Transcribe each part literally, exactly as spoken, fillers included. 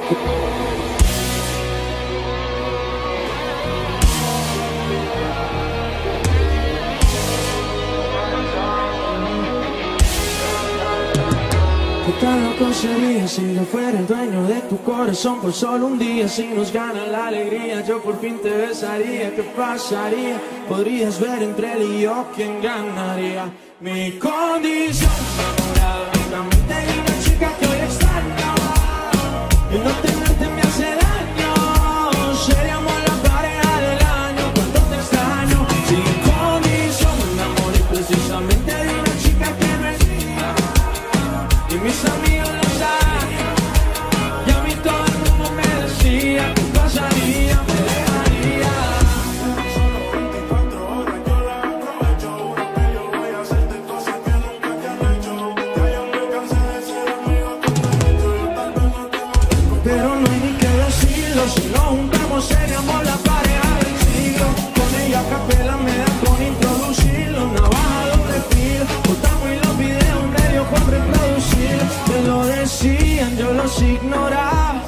¿Qué tan loco sería si yo fuera el dueño de tu corazón por solo un día? Si nos gana la alegría, yo por fin te besaría. ¿Qué pasaría? Podrías ver entre él y yo quién ganaría. Mi condición enamorada únicamente de una chica que hoy extraño, y no tenerte me hace daño. Seríamos la pareja del año cuando te extraño. Sin condición me enamoré precisamente de una chica que no es mía, y mis amigos lo saben, y a mí todo el mundo me decía que pasaría, me dejaría. Solo veinticuatro horas yo la aprovecho, juro que yo voy a hacerte cosas que nunca te han hecho. Ya yo me cansé de ser amigo con derecho, yo tal vez no te lo digo, pero no hay ni que decirlo. Si nos juntamos seríamos la pareja del siglo. Con ella a capela me da con introducirlo, navaja doble filo, botamos y los videos medio con reproducir. Me lo decían, yo los ignoraba,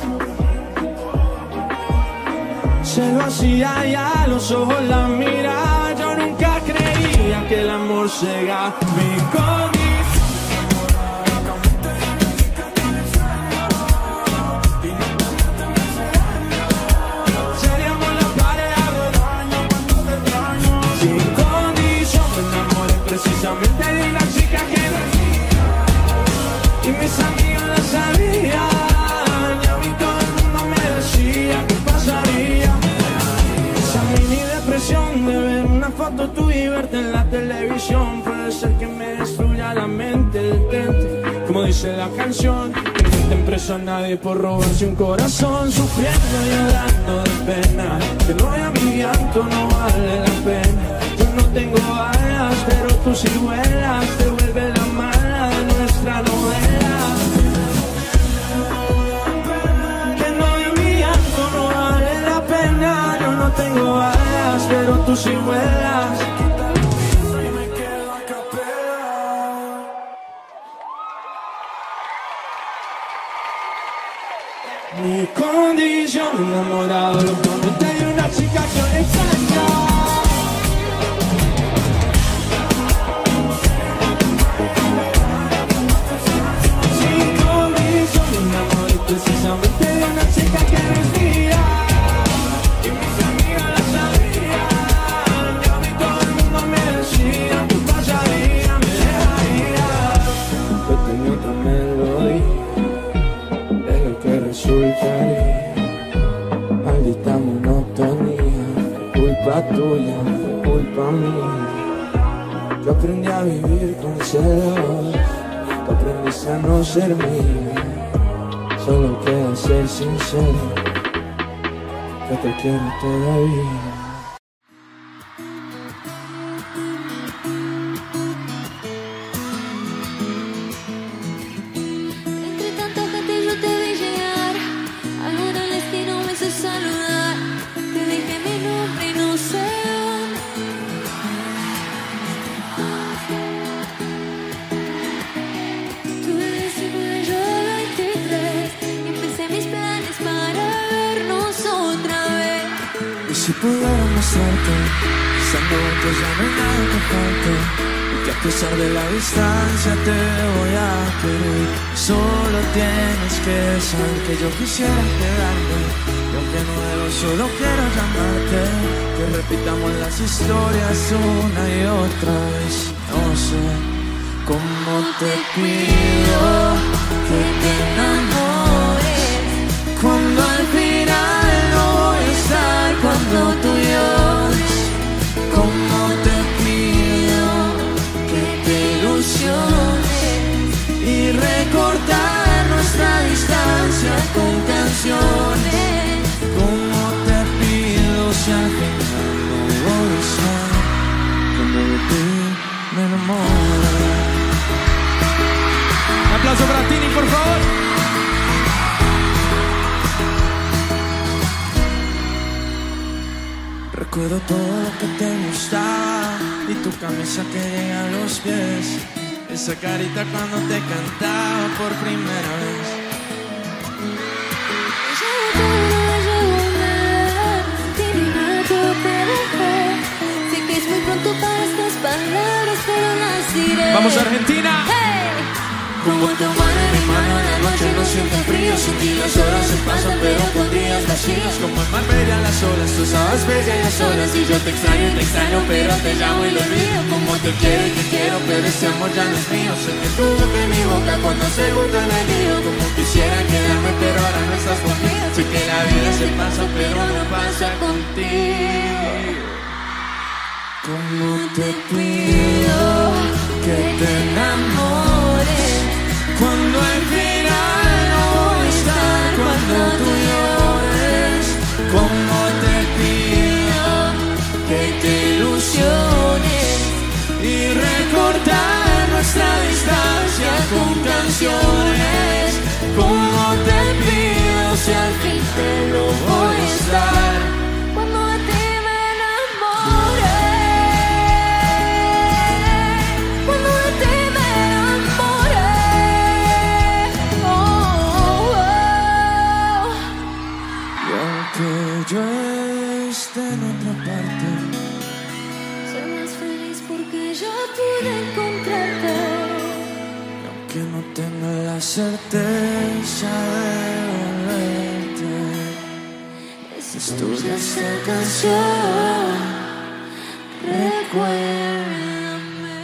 se lo hacía ya, los ojos la miraba. Yo nunca creía que el amor cega mi condición. Seríamos la pareja del año cuando te extraño. Sin condición me enamoré precisamente de una chica que no es mía, y mis amigos lo sabían, y a mí todo el mundo me decía que pasaría. Esa mini depresión de ver una foto tuya y verte en la televisión puede ser que me destruya la mente, detente, como dice la canción, que no meten preso a nadie por robarse un corazón. Sufriendo y llorando de pena, que no haya mi llanto no vale la pena. Yo no tengo alas, pero tú sí vuelas, te vuelve la mala de nuestra novela. Que no haya mi llanto no vale la pena. Yo no tengo alas, pero tú sí vuelas. Y me quedo a capela. Mi condición enamorado locamente de una chica que hoy extraño. Sin condición me enamoré precisamente de una chica que no es mía, y mis amigas la sabían, y a mí todo el mundo me decía que pasaría, me dejaría. Yo tenía otra melodía de lo que resultaría. Maldita monotonía, culpa tuya, culpa mía. Yo aprendí a vivir con celos, tú aprendiste a no ser mía. Solo queda ser sincero, que te quiero todavía. Entre tanta gente yo te vi llegar, alguna el destino me hizo saludar. Te dije mi nombre y no sé dónde. Tuve diecinueve, yo veintitrés, y empecé mis planes para vernos otra vez. Y si pudiera mostrarte, estando juntos ya no hay nada que falte, y que a pesar de la distancia te voy a querer. Solo tienes que saber que yo quisiera quedarme, y aunque no debo, solo quiero llamarte, que repitamos las historias una y otra vez. No sé cómo te pido que te enamores, cuando al final no voy a estar, cuando tú llores. Cómo te pido que te ilusiones y recortar nuestra distancia con canciones. Cómo te pido si al final no voy a estar, cuando de ti me enamoro. Un aplauso para Tini, por favor. Recuerdo todo lo que te gustaba y tu camisa que llega a los pies, esa carita cuando te cantaba por primera vez. diré. Vamos a Argentina. Hey. Como tu mano en mi mano, en la noche no siento frío. Sin ti las horas se pasan, pero con días vacíos. Como el mar bella las olas, tú sabes bella y las olas. Y yo te extraño y te extraño, pero te llamo y lo olvido. Como te quiero y te quiero, pero ese amor ya no es mío. Se me tuvo que mi boca cuando se junta en el lío. Como quisiera quedarme, pero ahora no estás conmigo. Sé que la vida se pasa, pero no pasa contigo. Como te pido que te enamores cuando al final no voy a estar, cuando tú llores. Como te pido que te ilusiones y recortar nuestra distancia con canciones. Como te pido si al fin te lo voy a estar. Cuando de ti me enamore, cuando de ti me enamore. Oh, oh, oh. Y aunque yo esté en otra parte, soy más feliz porque yo pude encontrarte. que no tenga la certeza de volverte. Estudia esta canción, recuérdame.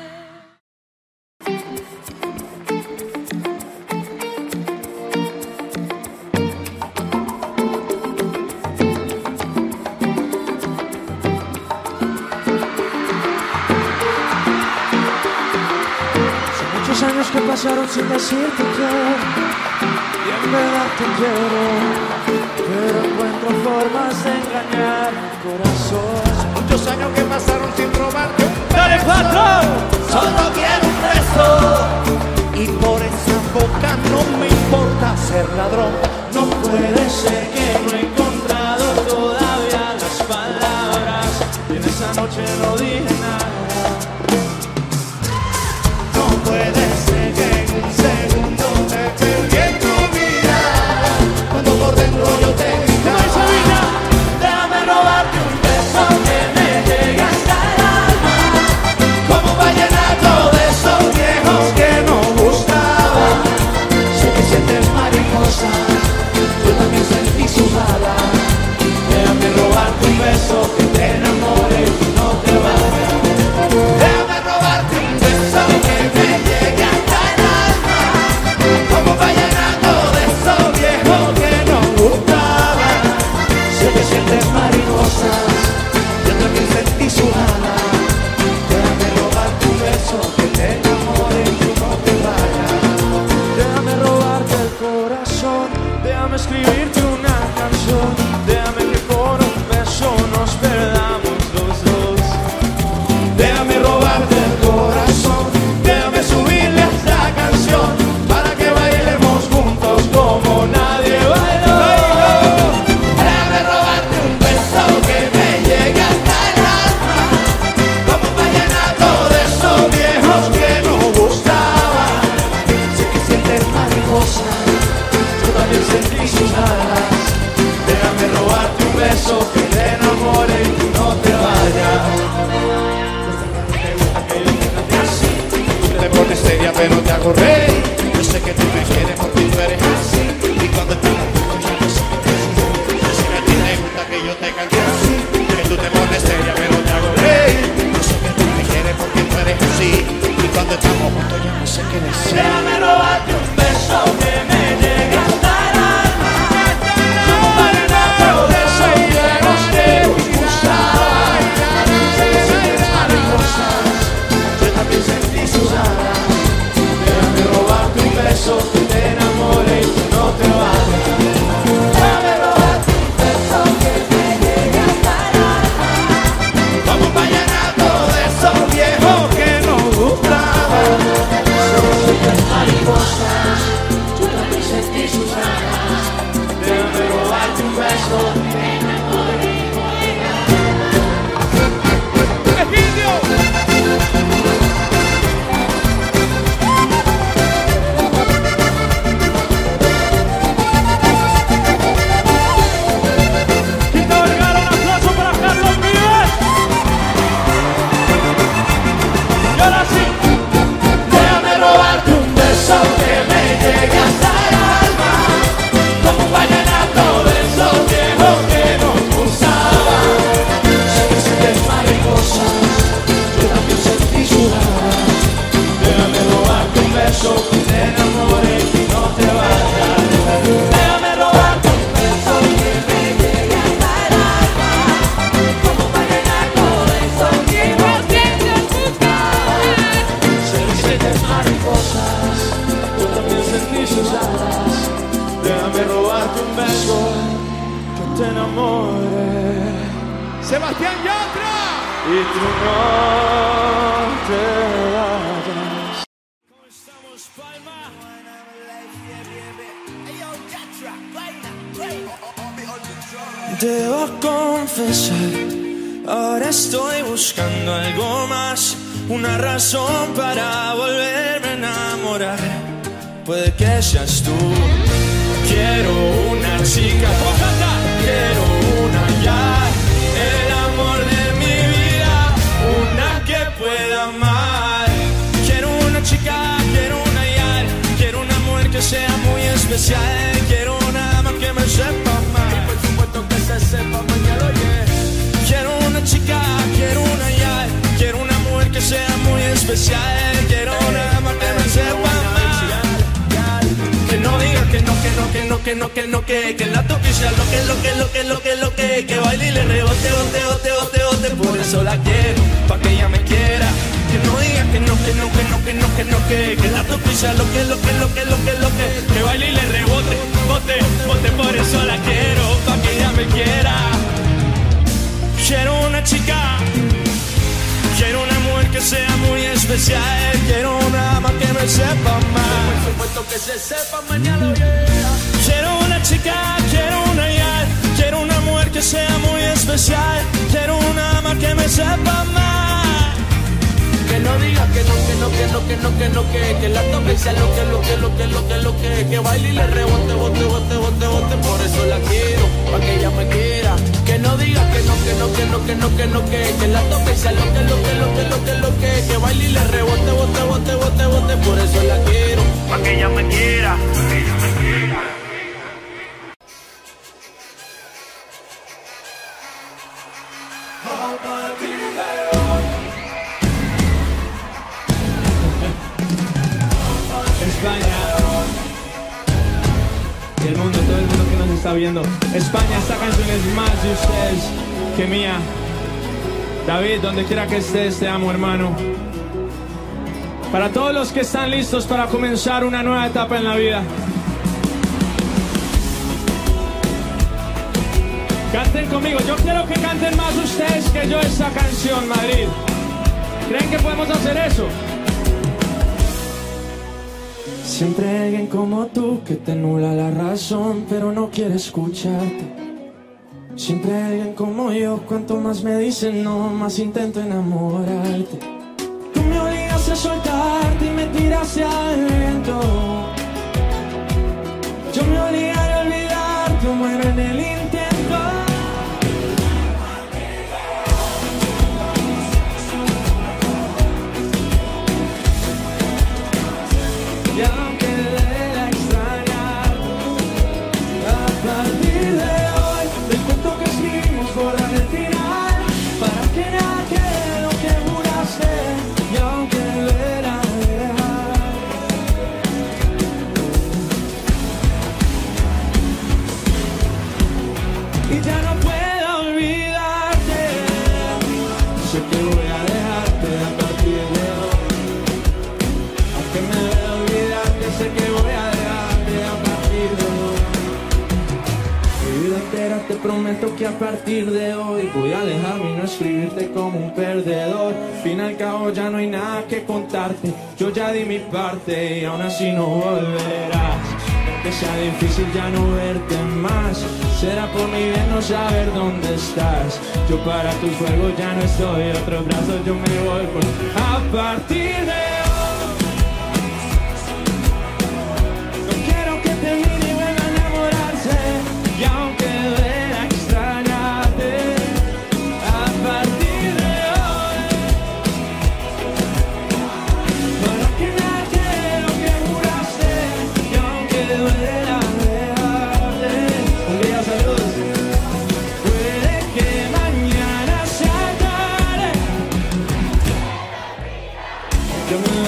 Años que pasaron sin decirte que y en verdad te quiero, pero encuentro formas de engañar mi corazón. Muchos años que pasaron sin robarte un beso. ¡Dale, patrón! Solo quiero un beso. Y por esa boca no me importa ser ladrón. No puede ser que no he encontrado todavía las palabras y en esa noche no dije nada. No puede ser que en un segundo me perdí en tu mirada. Cuando por dentro yo te gritaba, déjame robarte un beso que me llegue hasta el alma. Como un vallenato de esos viejos que no gustaban. Sé que sientes mariposas, yo también sentí sus alas. Déjame robarte un beso que te enamore y no te vayas. Déjame robarte un beso que me llegue hasta el alma. Como un vallenato de esos viejos que no gustaban. Sé que sientes mariposas, yo también sentí sus alas. Déjame robarte un beso que te enamore y tú no te vayas. Déjame robarte el corazón, déjame escribirte una canción, déjame que por un beso nos perdamos los dos. Déjame robarte el corazón, déjame subirle a esta canción para que bailemos juntos como nadie bailó. Déjame robarte un beso que me llegue hasta el alma, como un vallenato de esos viejos que no gustaban. Sé que sientes mariposas, yo también sentí sus alas. Déjame robarte un beso que te enamore y tú no te vayas. Te pones seria pero te hago reír. Yo sé que tú me quieres porque tú eres así. Y cuando estamos juntos yo no sé qué decir. Yo sé que a ti te gusta que yo te cante así. Que tú te pones seria pero te hago reír. Yo sé que tú me quieres porque tú eres así. Y cuando estamos juntos yo no sé qué decir. Déjame robarte un beso que me llegue hasta el alma. Como un vallenato de esos viejos que nos gustaban. Sé que sientes mariposas, yo también sentí sus alas. Déjame robarte un beso que te enamore. beso, que te enamore, que no te vayas. Déjame robarte un beso que me llegue hasta el alma, como para llenar todo eso que no quiero buscar. Ser siete mariposas, yo también sentí sus alas. Déjame robarte un beso que te enamore. Sebastián Yatra. Y tú no te vayas. ¿Cómo estamos, Palma? Debo confesar, ahora estoy buscando algo más, una razón para volverme a enamorar. Puede que seas tú. Quiero una chica, quiero una ya, el amor de mi vida, una que pueda amar. Quiero una chica, quiero una ya, quiero una mujer que sea muy especial. Quiero una ama que me sepa amar, y por supuesto que se sepa mañana, oye. Quiero una chica, quiero una ya, quiero una mujer que sea muy especial. Quiero una ama que me sepa amar. Que no diga que no, que no, que no, que no, que no, que que la toque sea lo que, lo que, lo que, lo que, lo que que baile y le rebote, bote, bote, bote, bote. Por eso la quiero, pa' que ella me quiera. Que no diga que no, que no, que no, que no, que no, que que la toque sea lo que, lo que, lo que, lo que, lo que que baile y le rebote, bote, bote. Por eso la quiero, pa' que ella me quiera. Quiero una chica, quiero una mujer que sea muy especial. Quiero una ama que me sepa amar, por supuesto que se sepa mañana, yeah. Quiero una chica, quiero una ya, quiero una mujer que sea muy especial. Quiero una ama que me sepa amar. Que no diga que no, que no, que no, que no, que no, que que la toque sea lo que, lo que, lo que, lo que, lo que que baile y le rebote, bote, bote, bote, bote. Por eso la quiero, pa' que ella me quiera. Que no diga que no, que no, que no, que no, que no, que que la toque sea lo que, lo que, lo que, lo que, lo que que baile y le rebote, bote, bote, bote, bote. Por eso la quiero, pa' que ella me quiera, pa' que ella me quiera. España y el mundo, todo el mundo que nos está viendo. España, esta canción es más de ustedes que mía. David, donde quiera que estés, te amo, hermano. Para todos los que están listos para comenzar una nueva etapa en la vida, canten conmigo. Yo quiero que canten más ustedes que yo esta canción, Madrid. ¿Creen que podemos hacer eso? Siempre hay alguien como tú que te nubla la razón, pero no quiere escucharte. Siempre hay alguien como yo, cuanto más me dicen no, más intento enamorarte. Tú me obligas a soltarte y me tiraste al viento. Yo me obligaré a olvidarte o muero en el intento. Y aunque duela extrañar, a partir de hoy, del cuento que escribimos borrar el final, para que nada quede lo que juraste. Y aunque duela dejar, y ya no puedo olvidarte, sé que voy a dejarte a partir de hoy, aunque me duela olvidarte, sé que voy a dejarte a partir de hoy. Mi vida entera te prometo que a partir de hoy voy a alejarme y no escribirte como un perdedor. Al fin y al cabo ya no hay nada que contarte, yo ya di mi parte y aún así no volverás. Que sea difícil ya no verte más, será por mi bien no saber dónde estás. Yo para tus juegos ya no estoy, otros brazos yo me voy por... A partir de hoy no quiero que te mire y vuelva a enamorarse. Y aunque duela extrañarte, a partir de hoy, para que nada quede lo que juraste. Y aunque duela dejarte, un día saludos. Puede que mañana sea tarde, yo me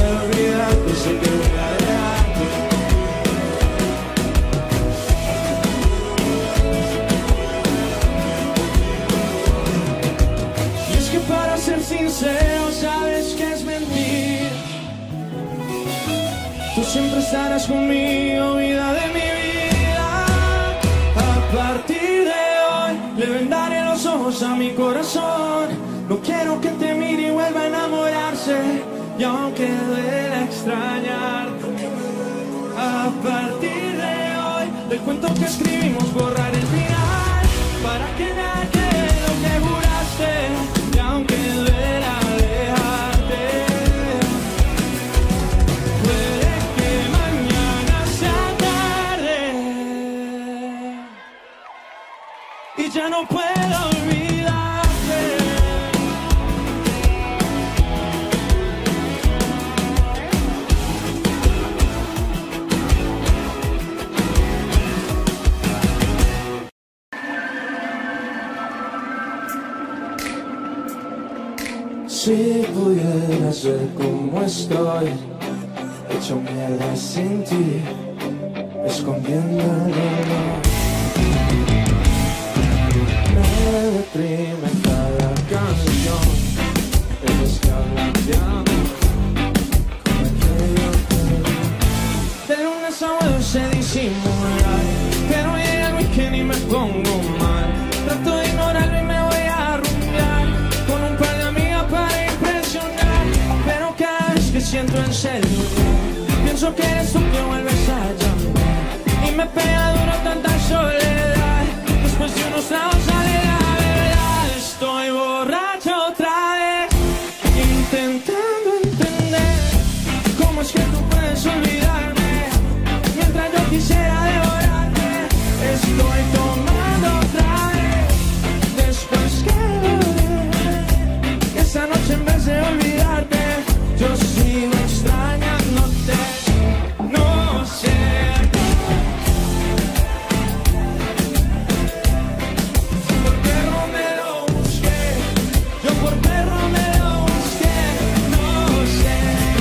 Tú siempre estarás conmigo, vida de mi vida. A partir de hoy le vendaré los ojos a mi corazón. No quiero que te mire y vuelva a enamorarse, y aunque duela extrañarte, a partir de hoy del cuento que escribimos borrar el final, para que nada quede lo que juraste, y aunque duela alejarte, puede que mañana sea tarde y ya no puedo olvidarte. Si pudieras ver cómo estoy, hecho mierda sin ti, escondiendo el dolor. Me deprime cada canción, ellos que hablan de amor, como aquello que... De lunes a jueves se disimular, pero llega el weekend y me pongo mal. Trato de ignorarlo y me voy a rumbear con un par de amigas para impresionar, pero cada vez que siento el celular pienso que eres tú que vuelves a llamar, y me pega duro tanta soledad. Después de unos tragos sale la verdad. Estoy borracho otra vez, intentando entender cómo es que tú puedes olvidarme mientras yo quisiera devorarte. Estoy tomando otra vez después que volver. Esa noche en vez de olvidarte, yo sigo extrañándote. No sé por perro me lo busqué, yo por perro me lo busqué. No sé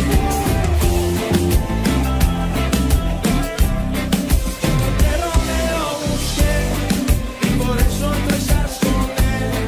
por perro me lo busqué, y por eso tú estás con él.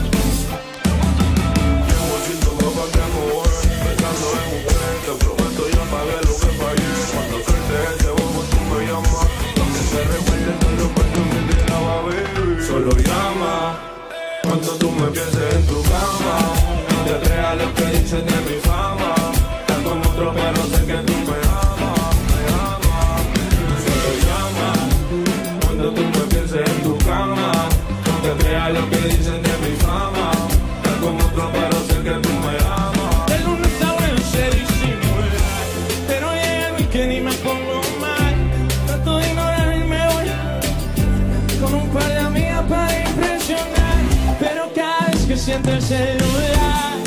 Llevo sin tu copa que mover, pensando en mujer. Te prometo ya pagué lo que fallé. Cuando suelte ese bobo tú me llamas, aunque se recuerde todos los cuentos que te daba, baby. Solo llama cuando tú me pienses en tu cama. No te creas lo que dicen de mi fama. Estás con otro pero sé que tú me amas, me amas. Solo llama cuando tú me pienses en tu cama. No te creas lo que dicen de mi fama. Estás con otro pero sé que tú me amas. De lunes a jueves se disimular, pero llega el weekend y me pongo mal. Trato de ignorar y me voy con un par de amigas para impresionar, pero cada vez que siento el celular.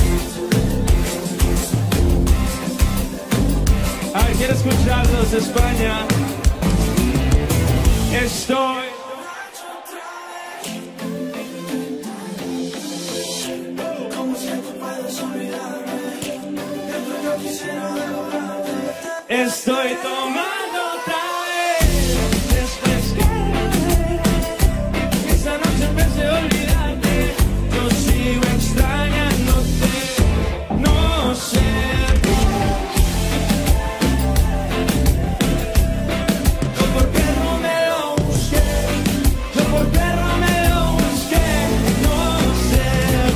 A ver, quiero escucharlos de España. Estoy Estoy tomando otra vez después que esa noche en vez de olvidarte, yo sigo extrañándote. No sé yo por perro me lo busqué, yo por perro me lo busqué. No sé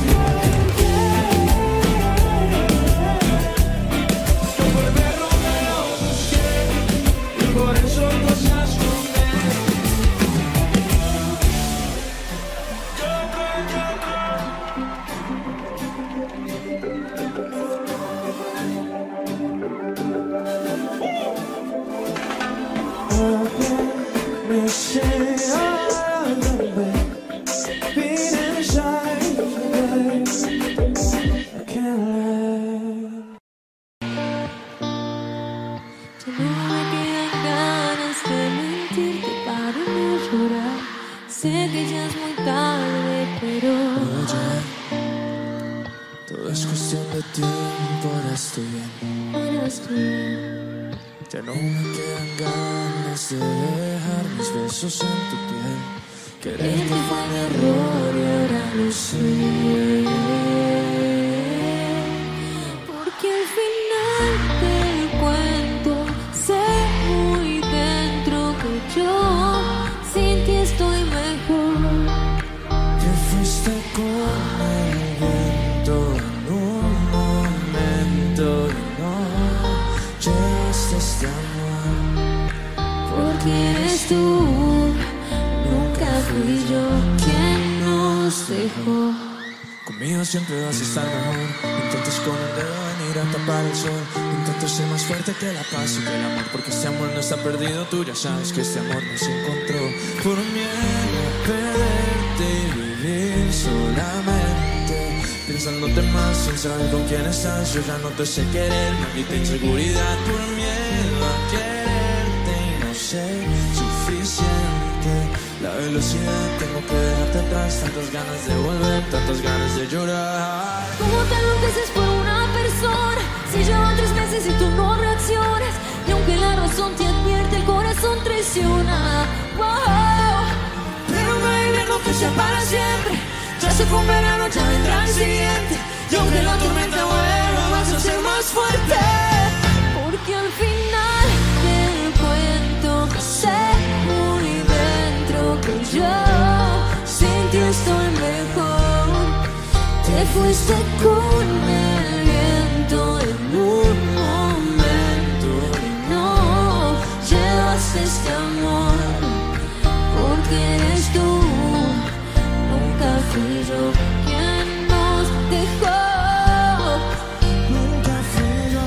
yo por perro me lo busqué, y por eso tú estás con él. Me say all the way, being inside today, I can't let. Ya no me quedan ganas de mentirte para no llorar. Sé que ya es muy tarde, pero Oye, todo es cuestión de tiempo, ahora estoy bien. ahora estoy bien. Ya no me quedan ganas de dejar mis besos en tu piel. Quererte fue mi error y ahora lo sé. Porque al final del cuento sé este amor. Porque eres tú, nunca fui yo quien nos dejó. Conmigo siempre vas a estar mejor. Intentas con el dedo venir a tapar el sol. Intento ser más fuerte que la paz y que el amor, porque este amor no está perdido. Tú ya sabes que este amor no se encontró. Por miedo a perderte y vivir solamente pensándote más sin saber con quién estás. Yo ya no te sé querer, maldita inseguridad. Por miedo a quererte y no ser suficiente. La velocidad, tengo que dejarte atrás. Tantas ganas de volver, tantas ganas de llorar. ¿Cómo te enloqueces por una persona? Si llevan tres meses y tú no reaccionas. Y aunque la razón te advierte, el corazón traiciona. Wow. Pero no hay invierno que sea para siempre. Ya se fue un verano, ya vendrá el siguiente. Y aunque la tormenta vuelva, vas a ser más fuerte. Porque al final del cuento sé muy dentro que yo sin ti estoy mejor. Te fuiste con el viento en un momento y no llevaste este amor. Porque eres tú, nunca fui yo quien nos dejó. Nunca fui yo.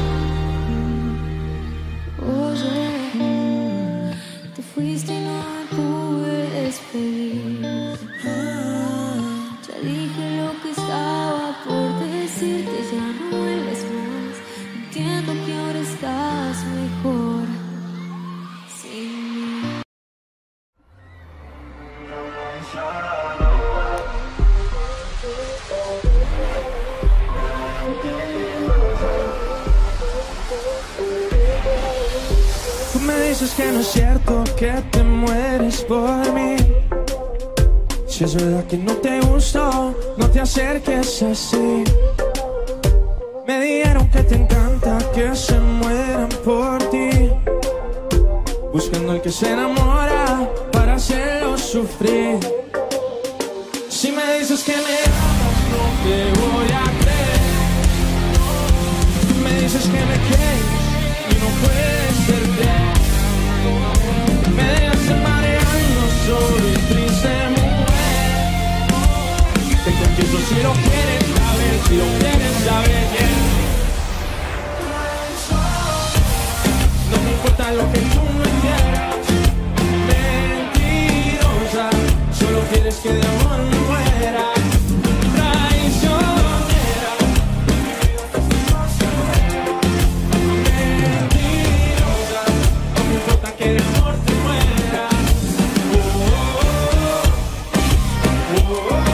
Oye, te fuiste y no me pude despedir. Ya dije lo que estaba por decirte, ya no vuelves más. Entiendo que ahora estás mejor sin mí. Tú me dices que no es cierto, que te mueres por mí. Si es verdad que no te gustó, no te acerques así. Me dijeron que te encanta que se mueran por ti, buscando al que se enamora para hacerlo sufrir. Si me dices que me amas, no te voy a creer. Tú me dices que me quieres y no puedes perder. Me dejas mareando solo y triste, mujer. Te confieso si lo quieres saber, si lo quieres saber, yeah. No me importa lo que tú me quieras, mentirosa. Solo quieres que de amor me muera. Traicionera. Mentirosa. No me importa que de amor te muera. Oh, oh, oh, oh.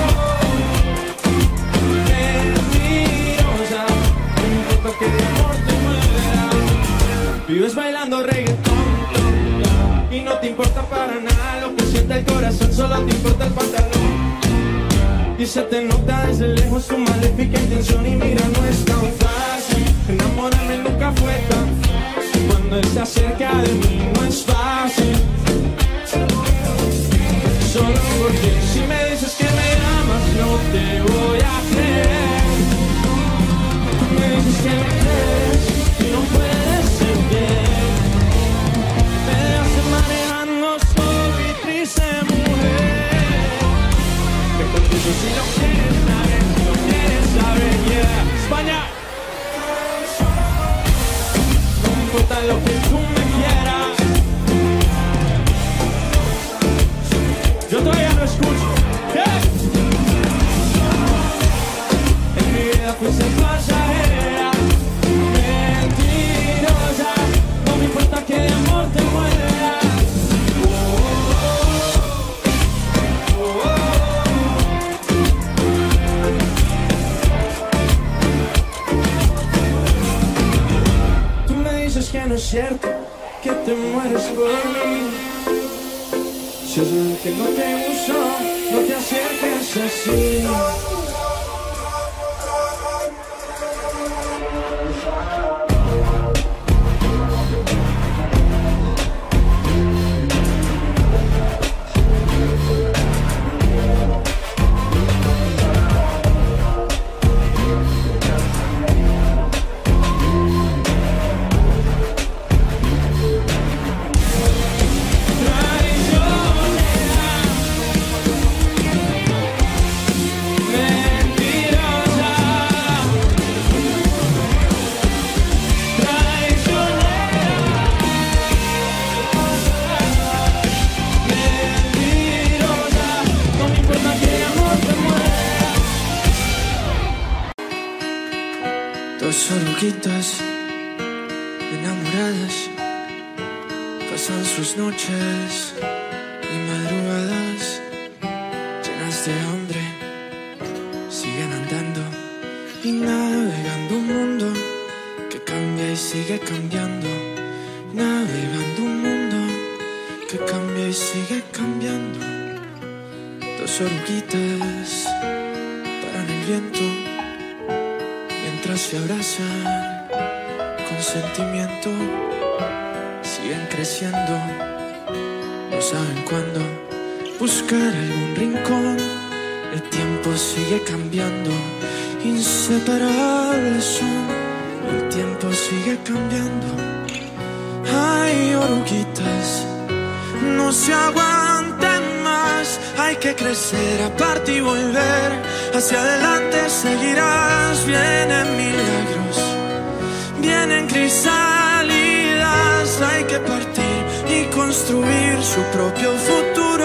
Mentirosa. No me importa que de amor te muera. Vives bailando reggaetón y no te importa para nada lo que siente el corazón, solo te importa el pantalón. Y se te nota desde lejos tu maléfica intención. Y mira, no es tan fácil, enamorarme nunca fue tan fácil. Cuando él se acerca de mí no es fácil. Solo porque si me dices que me amas no te voy a creer. Me dices que me crees y no puedes ser bien. Me dejas manejando solo y triste, mujer. Te confieso si lo quieres saber, si lo quieres saber, yeah. España. No me importa lo que tú me quieras. Yo todavía no escucho, yeah. En mi vida fuiste pasajera, mentirosa. No me importa que de amor te mueras. Tú me dices que no es cierto, que te mueres por mí. Si es verdad que no te gustó, no te acerques así. oruguitas enamoradas pasan sus noches y madrugadas llenas de hambre, siguen andando y navegando un mundo que cambia y sigue cambiando, navegando un mundo que cambia y sigue cambiando. Dos oruguitas paran el viento mientras se abrazan con sentimiento, siguen creciendo, no saben cuándo buscar algún rincón. El tiempo sigue cambiando, inseparables son, el tiempo sigue cambiando. Ay, oruguitas, no se aguanten más, hay que crecer, aparte y volver, hacia adelante seguirás. Vienen milagros, vienen crisálidas, hay que partir y construir su propio futuro.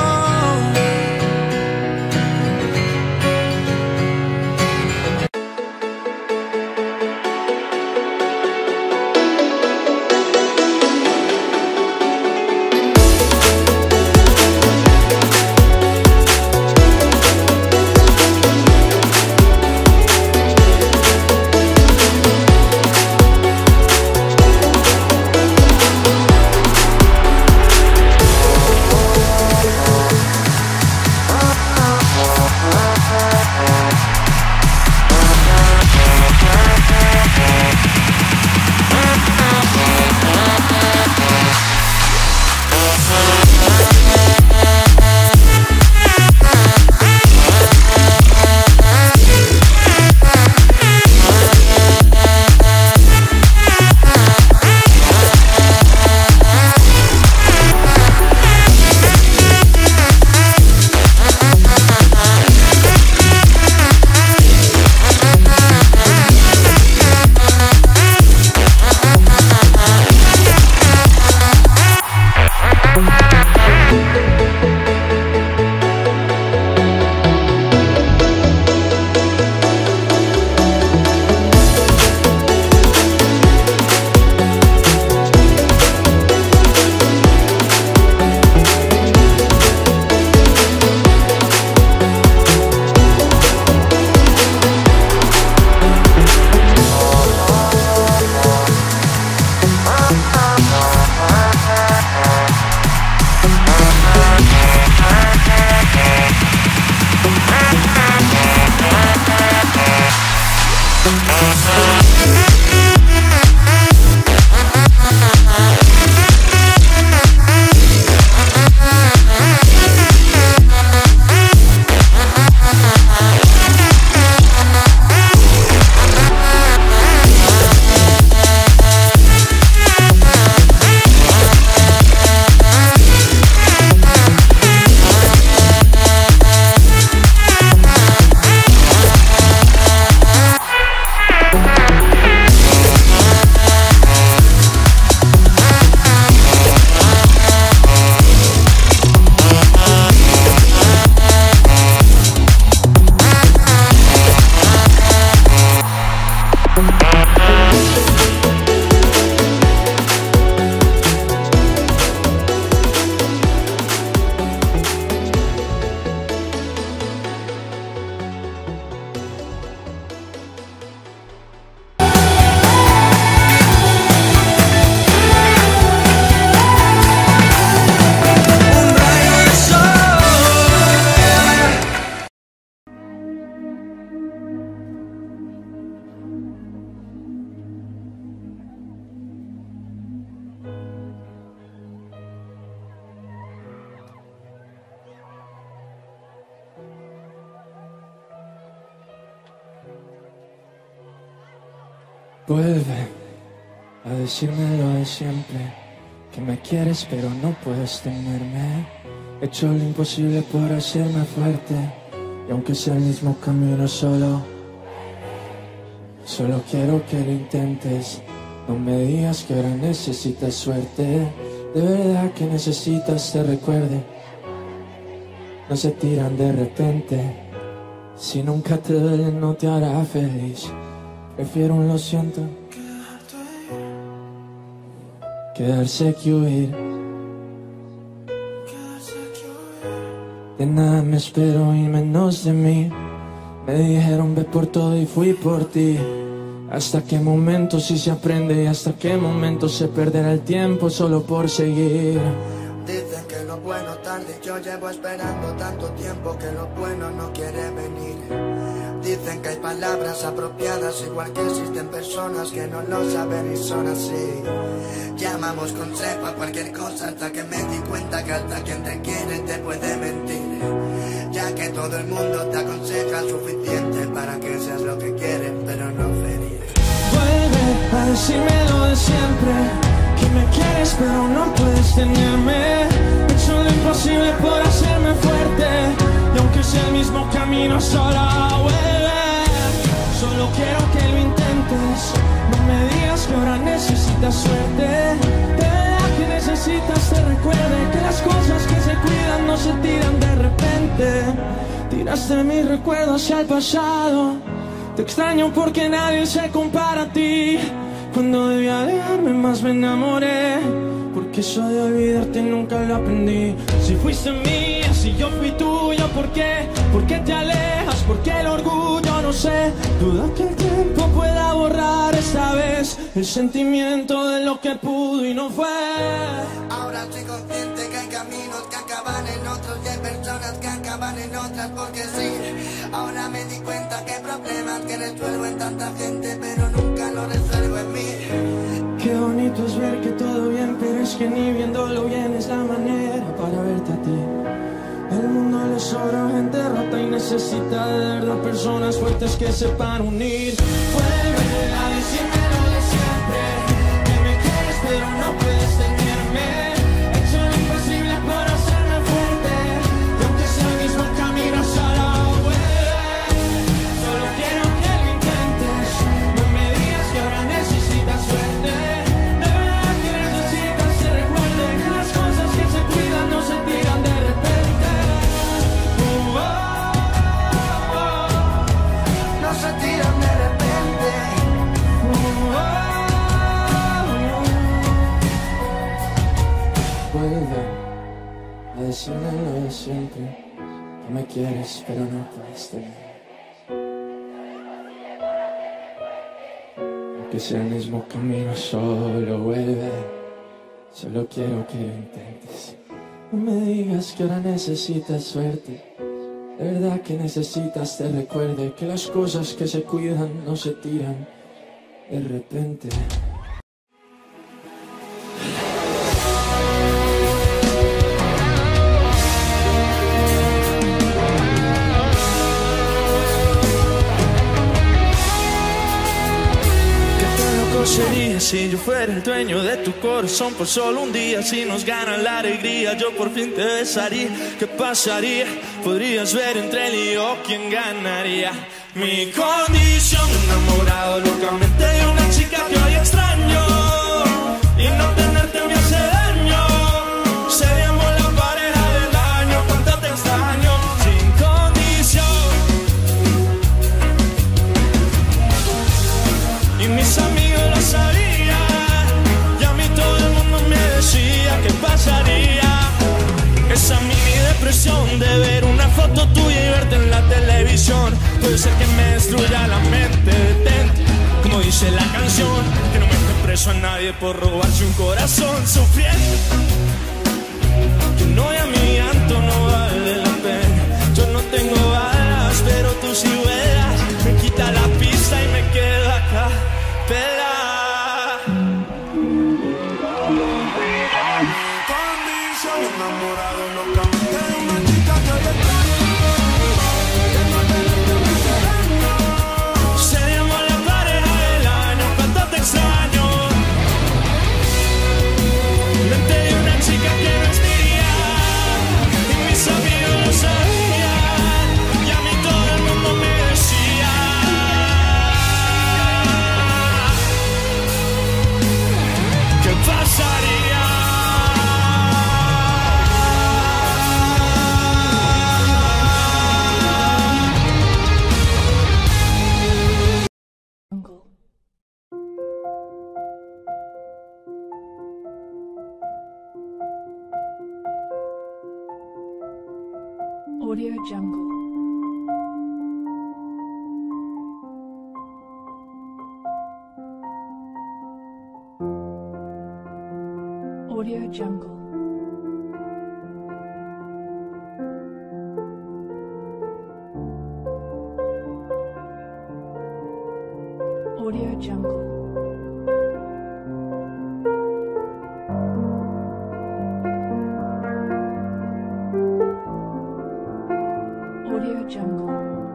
Vuelve a decirme lo de siempre, que me quieres pero no puedes tenerme. He hecho lo imposible por hacerme fuerte, y aunque sea el mismo camino solo, solo quiero que lo intentes. No me digas que ahora necesitas suerte, de verdad que necesitas te recuerde. No se tiran de repente, si nunca te duele no te hará feliz. Prefiero un lo siento, quedarse que huir. De nada me espero y menos de mí. Me dijeron ve por todo y fui por ti. Hasta qué momento si se aprende y hasta qué momento se perderá el tiempo solo por seguir. Dicen que lo bueno tarde, yo llevo esperando tanto tiempo que lo bueno no quiere venir. Dicen que hay palabras apropiadas, igual que existen personas que no lo saben y son así. Llamamos consejo a cualquier cosa hasta que me di cuenta que hasta quien te quiere te puede mentir. Ya que todo el mundo te aconseja suficiente para que seas lo que quieren, pero no ferir. Vuelve a decirme lo de siempre, que me quieres pero no puedes tenerme. He hecho lo imposible por hacerme fuerte, y aunque sea el mismo camino solo vuelve. Solo quiero que lo intentes, no me digas que ahora necesitas suerte. De verdad que necesitas te recuerde que las cosas que se cuidan no se tiran de repente. Tiraste mis recuerdos hacia el pasado, te extraño porque nadie se compara a ti. Cuando debía alejarme más me enamoré, porque eso de olvidarte nunca lo aprendí. Si fuiste mía, si yo fui tuyo, ¿por qué? ¿Por qué te alejas? ¿Por qué el orgullo? No sé. Dudo que el tiempo pueda borrar esta vez el sentimiento de lo que pudo y no fue. Ahora estoy consciente que hay caminos que acaban en otros y hay personas que acaban en otras porque sí. Ahora me di cuenta que hay problemas que resuelvo en tanta gente pero nunca lo resuelvo en mí. Qué bonito es ver que todo bien, pero es que ni viéndolo bien es la manera para verte a ti. El mundo le sobra gente rota y necesita de verdad personas fuertes que sepan unir. Vuelve a decirme lo de siempre, que me quieres pero no puedes tenerme. He hecho lo imposible por hacerme fuerte, y aunque sea el mismo camino solo vuelve. Solo quiero que lo intentes, no me digas que ahora necesitas suerte. De verdad que necesitas se recuerde que las cosas que se cuidan no se tiran de repente. Uh, oh, oh, oh. No se tiran de repente. Uh, oh, oh. Vuelve a decirme lo de siempre, que me quieres pero no puedes tener. Aunque sea el mismo camino, solo vuelve. Solo quiero que lo intentes. No me digas que ahora necesitas suerte. De verdad que necesitas te recuerde que las cosas que se cuidan no se tiran de repente. Sería si yo fuera el dueño de tu corazón por solo un día. Si nos gana la alegría, yo por fin te besaría. ¿Qué pasaría? Podrías ver entre él y yo quién ganaría. Mi condición, enamorado locamente de una chica que hoy extraño, y no tenerte me hace daño. Seríamos la pareja del año, cuánto te extraño. Sin condición. Y mis amigos lo sabían, y a mí todo el mundo me decía qué pasaría. Esa mini depresión de ver una foto tuya y verte en la televisión puede ser que me destruya la mente. Detente, como dice la canción, que no mete preso a nadie por robarse un corazón sufriendo. Que no, y a mi llanto no vale la pena. Yo no tengo balas, pero tú sí vuelas. Me quita la pista y me quedo acá. Pela. Condición, enamorado locamente de una chica que hoy extraño, que no tenerte me hace daño. Seríamos la pareja del año, cuánto te extraño. Mente de una chica que no es mía, y mis amigos lo sabían, y a mí todo el mundo me decía. ¿Qué pasaría? Audio Jungle. Audio Jungle. Audio Jungle. Audio Jungle.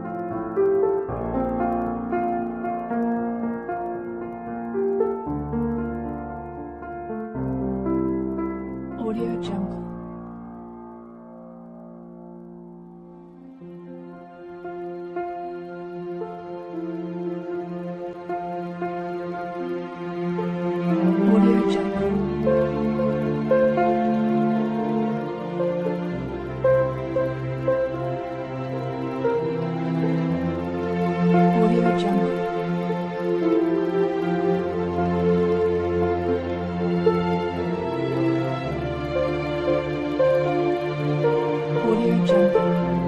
Audio Jungle. Audio Jungle. Audio Jungle. Audio Jungle.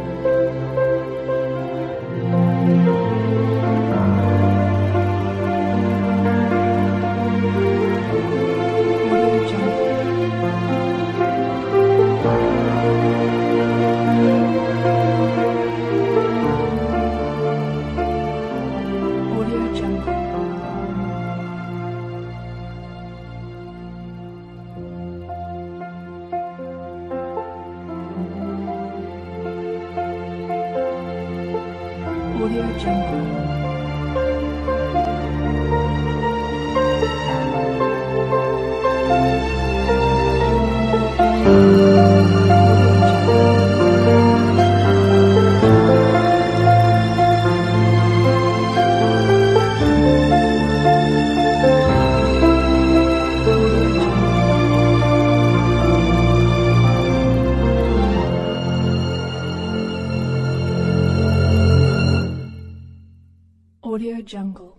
Audio Jungle. Audio Jungle. Audio Jungle. Audio Jungle.